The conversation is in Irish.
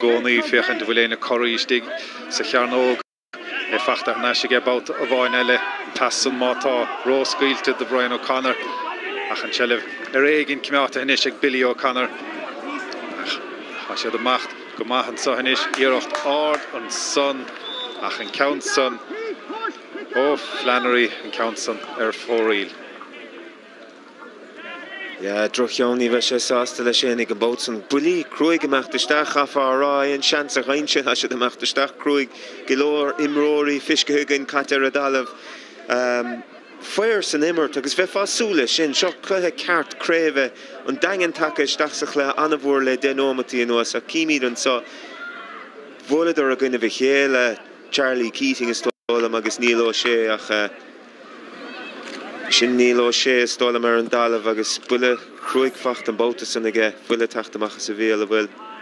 gcónaí fiochan do bhfuil éana choirístigh sa chearnóg fachtach na sig about a bhain eile tasan mátá róscailte de Brian O'Connor ach an sellh éigen címeáta inis ag Billy O'Connor a siad amacht go maithan sa inis iirecht ard an son ach an count son Flannery an count son fóríl. Ja, drochjóni bheith sé sásta lei sin ag an bótsan bulí cruig amachtasteach a fárá an seans a reinse a siad amachtasteach cruig gilór imróí fiscahugan catar a dalamh Fuir san immert agus bheith fásúla sin seo cluthe ceart créimhe an dagan take isteach le anmhór le denómatí an nuas a cíimiad an sa bhfuidir a gine bheith chéile Charlie Keating is tólam agus Neil O'Shea ach sin Neil O'Shea is tólam ar an dalamh agus buile cruig facht an bóta san aige fuile teachtamach sa bhéal a bhfuil